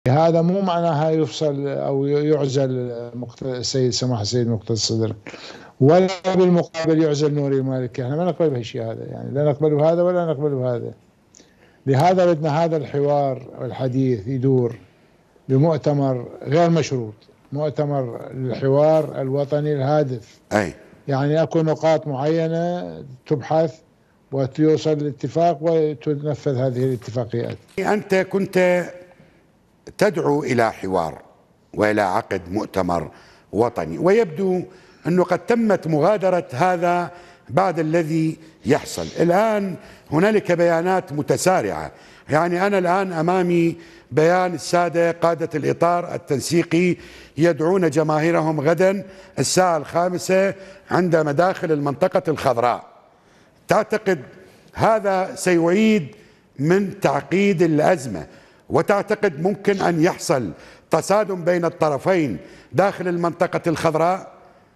هذا مو معناها يفصل أو يعزل السيد سماحة السيد مقتدى الصدر، ولا بالمقابل يعزل نوري المالكي. احنا ما نقبل بهالشيء هذا، يعني لا نقبل بهذا ولا نقبل بهذا. لهذا بدنا هذا الحوار والحديث يدور بمؤتمر غير مشروط، مؤتمر الحوار الوطني الهادف. أي يعني اكو نقاط معينة تبحث وتوصل لاتفاق وتنفذ هذه الاتفاقيات. أنت كنت تدعو إلى حوار وإلى عقد مؤتمر وطني، ويبدو أنه قد تمت مغادرة هذا بعد الذي يحصل الآن. هنالك بيانات متسارعة، يعني أنا الآن أمامي بيان السادة قادة الإطار التنسيقي يدعون جماهيرهم غدا الساعة 5 عند مداخل المنطقة الخضراء. تعتقد هذا سيعيد من تعقيد الأزمة؟ وتعتقد ممكن أن يحصل تصادم بين الطرفين داخل المنطقة الخضراء؟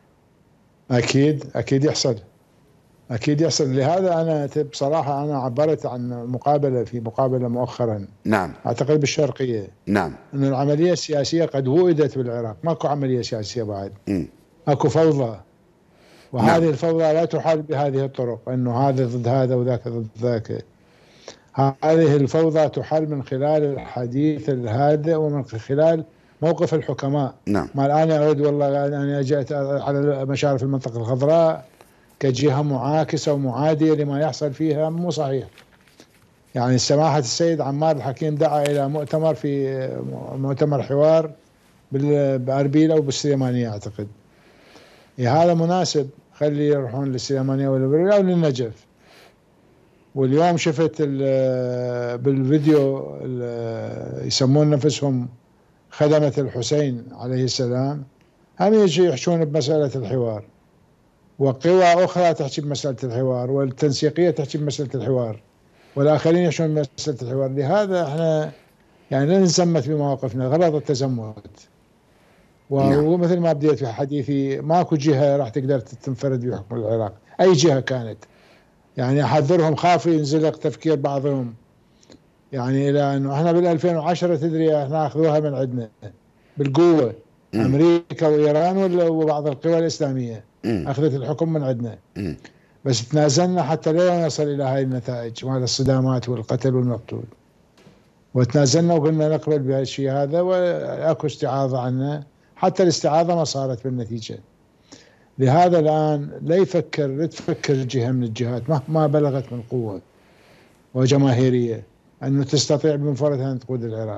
أكيد يحصل، أكيد يحصل. لهذا أنا بصراحة أنا عبرت عن مقابلة في مقابلة مؤخرا، نعم، أعتقد بالشرقية، نعم، أن العملية السياسية قد وئدت بالعراق، ماكو عملية سياسية بعد، أكو فوضى، وهذه نعم. الفوضى لا تحل بهذه الطرق، أنه هذا ضد هذا وذاك ضد ذاك. هذه الفوضى تحل من خلال الحديث الهادئ ومن خلال موقف الحكماء. نعم. ما الآن أعود والله أنا جئت على مشارف المنطقة الخضراء كجهة معاكسة ومعادية لما يحصل فيها، مو صحيح. يعني سماحة السيد عمار الحكيم دعا إلى مؤتمر، في مؤتمر حوار بأربيل أو بالسليمانية أعتقد. هذا مناسب، خلي يروحون للسليمانية والأربيل أو للنجف. واليوم شفت بالفيديو يسمون نفسهم خدمة الحسين عليه السلام، هم يجي يحشون بمسألة الحوار، وقوى أخرى تحكي بمسألة الحوار، والتنسيقية تحكي بمسألة الحوار، والآخرين يحشون بمسألة الحوار. لهذا احنا يعني لا نزمت بمواقفنا، غلط التزمت. ومثل ما بديت في حديثي، ماكو جهة راح تقدر تنفرد بحكم العراق، أي جهة كانت. يعني أحذرهم، خافوا ينزلق تفكير بعضهم، يعني إلى أنه احنا بال 2010 تدري احنا أخذوها من عندنا بالقوة، أمريكا وإيران وبعض القوى الإسلامية أخذت الحكم من عندنا، بس تنازلنا حتى لا نصل إلى هاي النتائج وهذا الصدامات والقتل والمقتول، وتنازلنا وقلنا نقبل بهالشيء هذا، وأكو استعاضة عنا، حتى الاستعاضة ما صارت بالنتيجة. لهذا الآن لا تفكر جهة من الجهات مهما بلغت من قوة وجماهيرية أنه تستطيع بمفردها أن تقود العراق.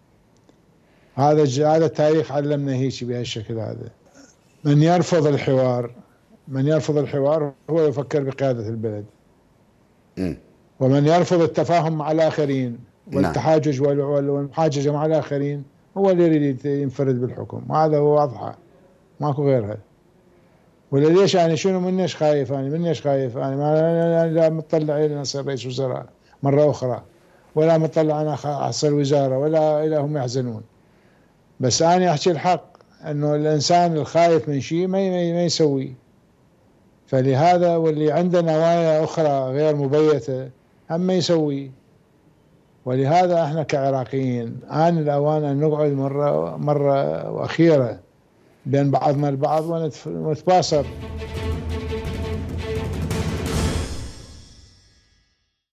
هذا التاريخ علمنا هيك بهالشكل هذا. من يرفض الحوار هو يفكر بقيادة البلد، ومن يرفض التفاهم مع الآخرين والتحاجج والمحاججة مع الآخرين هو اللي يريد ينفرد بالحكم. هذا هو واضحة، ماكو غيرها. ولا ليش يعني شنو منيش خايف؟ أنا ما لا مطلع إلى أصير رئيس وزراء مرة أخرى، ولا مطلع أنا أحصل وزارة، ولا إلى هم يحزنون. بس أنا أحكي الحق، أنه الإنسان الخايف من شيء ما يسوي. فلهذا واللي عنده نوايا أخرى غير مبيتة هم ما يسوي. ولهذا احنا كعراقيين آن الأوان أن نقعد مرة وأخيرة بين بعضنا البعض ونتباصر.